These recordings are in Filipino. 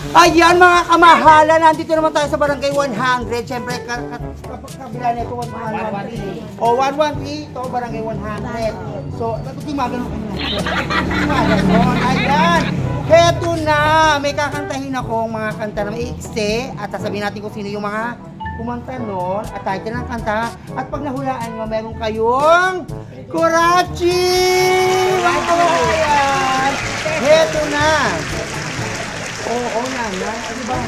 Ayan mga kamahalan, nandito naman tayo sa Barangay 100. Siyempre, kabila nito 113. O, 113, ito Barangay 100. So, timaganon ka na. Timaganon, ayan. Heto na, may kakantahin akong mga kanta na maiksi. At sasabihin natin kung sino yung mga kumanta nun. At title ng kanta. At pag nahulaan nyo, meron kayong Kurachi! Ayan. Heto na. Oo nanay. Ano ba?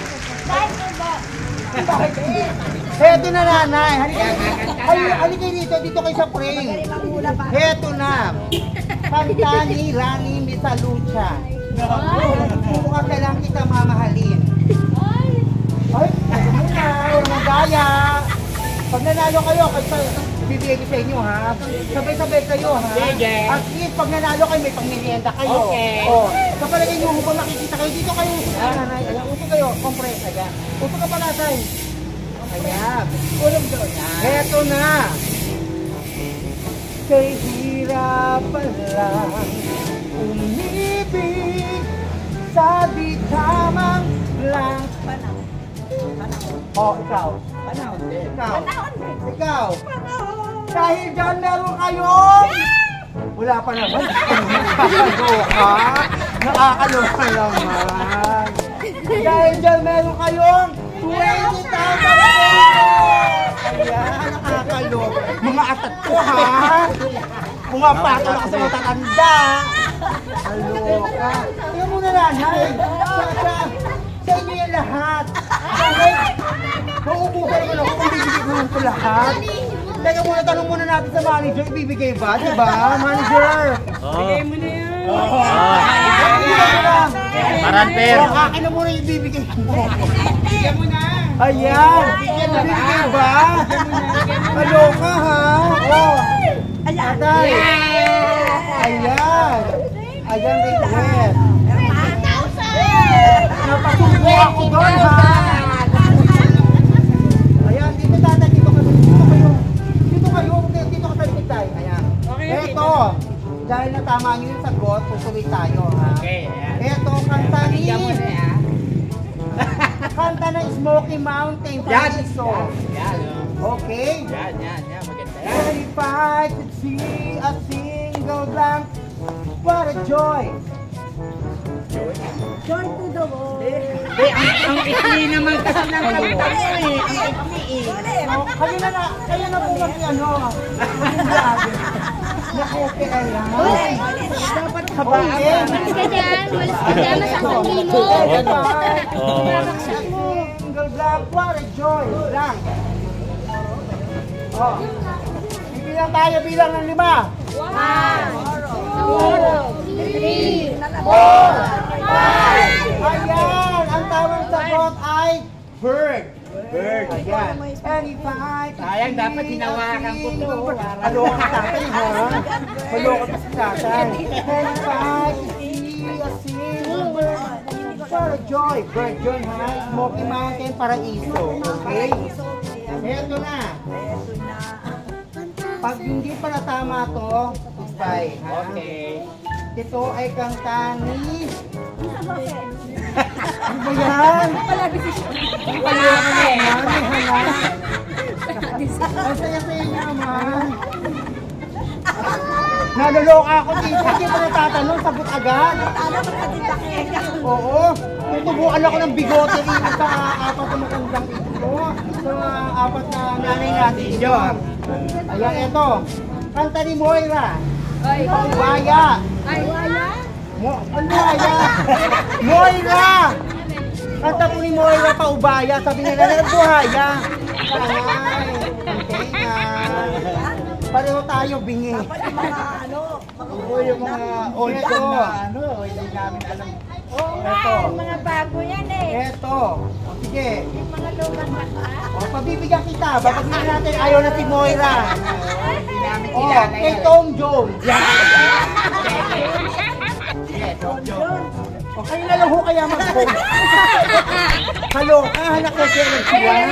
Heto na nanay. Halika dito. Dito kayo sa frame. Heto na. Kanta ni Rani Misalucha. Mukha ka lang kita mamahalin. Ay, wala magaya. Pag nanalo kayo, bibigay ko sa inyo ha. Sabay-sabay kayo ha. At least pag nanalo kayo, may pangmerienda kayo. Okay. O, sa palagay nyo, kung makikita kayo, dito kayo. Nanay, uso kayo, compress. Ayan. Uso ka pa natin. Ayan. Ulog doon. Heto na. Kay hirap lang umibig sa di tamang lang. O, ikaw. Panahon din. Ikaw. Dahil dyan meron kayong... Wala pa naman. Nakakaloka. Nakakaloka naman. Dahil dyan meron kayong 20,000 Ayan, nakakaloka. Mga atat ko ha. Mga pato na kasi matatanda. Kaloka. Tingnan mo na nanay. Sa inyo yung lahat. Mauubukan naman ako kung bibigay ko lang ito lahat. Teka muna, tanong muna natin sa manager, ibibigay ba? Diba, manager? Bigay mo na yan. Paran pero. Akin na muna yung ibibigay mo. Bigyan mo na. Ayan. Ibibigay ba? Kaloka ha? Atay. Ayan. Ayan, request. Napasubo ako doon ha. Ayan, dito tatay, dito kayo. Dito ka talikid tayo. Ayan. Eto, dahil natama nyo yung sagot, tutuloy tayo ha. Okay, ayan. Eto, kanta ni... Kanta ng Smoky Mountain. Yan. Okay? Yan, maganda yan. And if I could see a single lamp, what a joy. Joy to the world. Ang ikli naman kasi ng kanta eh. Kayo na po kasi ano. Nakukialam. Dapat kabayan. Walis ka dyan. Walis ka dyan. Masakang limo. Babaksak mo. Single black, what a joy. Lang. Bibilang tayo bilang ng 5. 1, 2, 3, 4, 5. Ayan! Ang tamang sagot ay bird. Bird. Ayan. And if I... Sayang, dapat hinawakan ko to. Kaloka tatay ha? Kaloka pa si tatay. And if I could see a single bird, what a joy. Bird yun ha? Smoky Mountain, Paraiso. Okay? Eto na. Pag hindi pa natama to, bye ha? Okay. Ito ay kanta ni... Ano ba yan? Kaloka naman, may halang. Ang saya-saya niya naman. Naloloka ako dito, hindi pa natatanong, sagot agad. Oo, tutubukan ako ng bigote dito sa 4 na matandang ito. Sa 4 na nanay natin ito. Ayan, ito. Kanta ni Moira. Paubaya. Moira! Moira! Kanta po ni Moira Paubaya. Sabi nila na buhaya. Ay, pareho tayo bingi. Yung mga old song na hindi namin alam. Oo, mga bago yan eh. Eto. Sige. Yung mga lumang mata. Pabibigyan kita. Bakit hindi natin ayaw na si Moira? Hindi namin kilala Kay Tom Jones. O kayo na lang ho kaya mag-host. Kaloka, hanak na siya nagsiwan.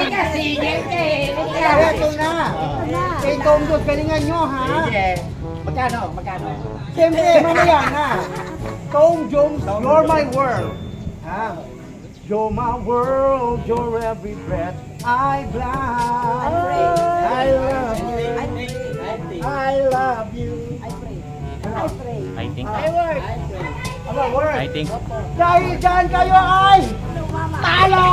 Eto na. Kay Tom Jones, galingan nyo ha. Magkano? Siyempre, mamaya na. Tom Jones, You're My World. Ha? You're my world, you're every breath I blind. I love you. I love you. I think. I think. Dahil dyan kayo ay talo!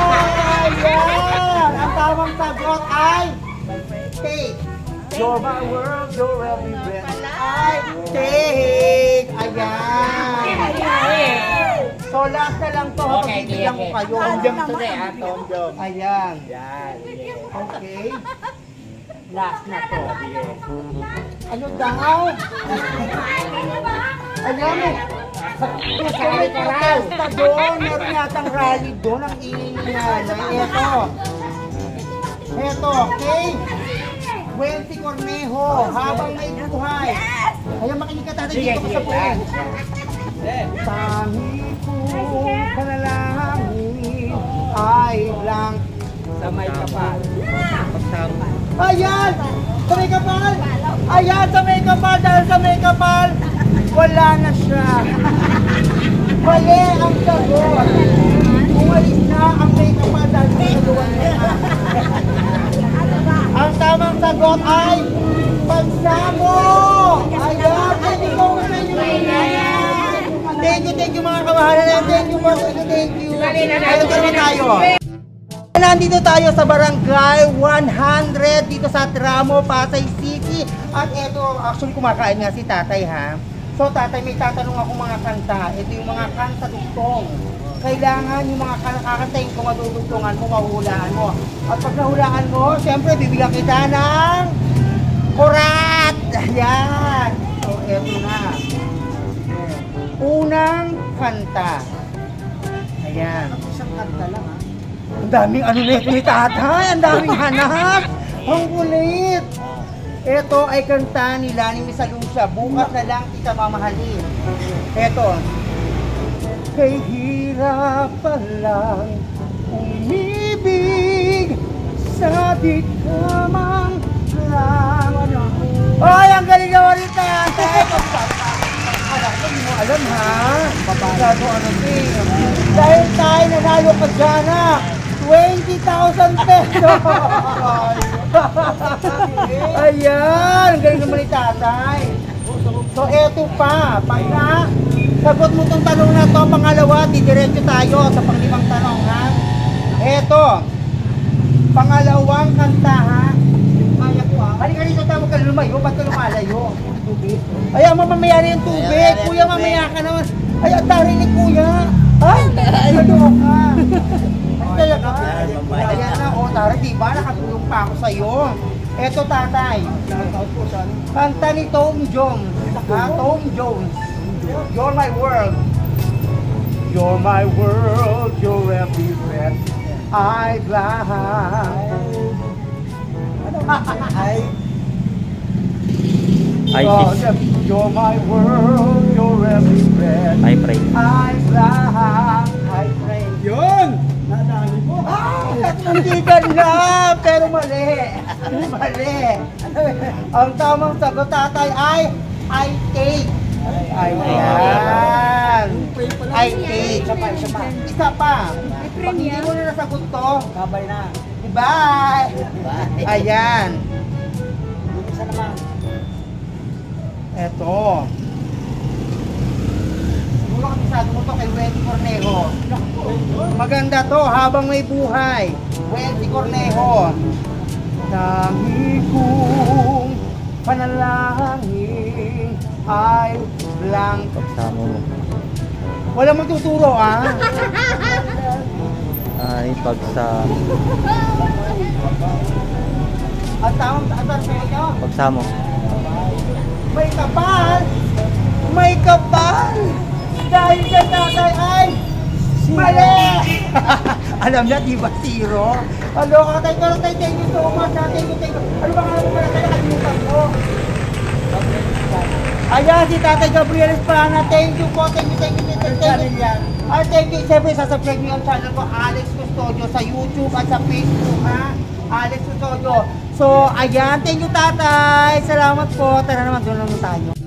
Yan! Ang tamang sagot ay take. You're my world, you're every breath I take. Ayan. So last na lang to, pagbibigyan ko kayo. Ayan. Okay. Last na to. Ano daw? Alam mo, may protesta doon. Meron yatang rally doon. Ang ingay. Eto, okay? Wendy Cornejo, habang may buhay. Ayan, makinig ka tatay dito ko sa buhay. Tangi kong panalangin ay lang sa may kapal. Ayan! Sa may kapal! Ayan! Sa may kapal! Dahil sa may kapal, wala na siya. Mali ang sagot. Umalis na ang may kapal dahil sa kaluwan niya. Ang tamang sagot ay pagsamo! Ayan! Thank you mga kamahalan. Thank you. Ayun naman tayo. Nandito tayo sa Barangay 100 dito sa Tramo, Pasay City. At eto, actually kumakain nga si tatay ha. So tatay, may tatanong ako mga kanta. Ito yung mga kanta dugtong. Kailangan yung mga kakantayin ko madudugtungan mo, mahulaan mo. At pag nahulaan mo, siyempre bibigyan kita ng kurat. Ayan. So eto na. Unang kanta. Ayan. Isang kanta lang ha. Ang daming ano na ito ni tatay. Ang daming hanap. Ang kulit. Ito ay kanta nila ni Miss Alucia. Bukas na lang kita mamahalin. Ito. Kay hirap pa lang umibig sa di kamang lang. Ay, ang galing na wali tatay. Hindi mo alam ha. Babago ano din. Dahil tayo nanalo ka dyan ha. 20,000 pesos! Ayan! Ang galing naman ni tatay. So eto pa. Pag na sagot mo itong tanong na to, pangalawa, didiretso tayo sa panglimang tanong ha. Eto. Pangalawang kanta ha. Kaya ko ha. Halika rito tayo, huwag ka lumayo. Ba't ka lumalayo? Ayan, mamamaya na yung tubig. Kuya, mamaya ka naman. Ay, ang tari ni kuya. Ay, ano ka? Ay, talaga. Ayan na, o, tari, diba? Nakatulong pa ako sa'yo. Eto, tatay. Kanta ni Tom Jones. Ha, Tom Jones. You're my world. You're my world. You're every breath I blind. I think. You're my world, you're every breath I pray. I pray. Yun! Nadali mo. Hindi ganda, pero mali. Mali. Ang tamang sagot tatay ay I take. Ayan. I take. Isa pa. Pag hindi mo na nasagot to, kabay na. Bye! Ayan. Isa naman. Eto. Siguro kabisado mo to kay Wendy Cornejo. Maganda to, habang may buhay. Wendy Cornejo. Tangi kong panalangin ay blank. Pagsamo mo. Wala magtuturo ah. Ay, pagsamo. At tamang taas sa inyo. Pagsamo. May kapal! May kapal! Dahil sa tatay ay mali! Alam niya, di ba zero? Hello, katay ko lang tayo, thank you so much. Thank you. Ano ba nga pala tayo nakalimutan ko? Ayan, si Tatay Gabriel Esplana, thank you po, thank you. Ay, thank you. Siyempre, sasubscribe niyo ang channel ko, Alex Custodio, sa YouTube at sa Facebook, ha? Alex Custodio. So, ayan, thank you tatay. Salamat po. Tara naman, doon naman tayo.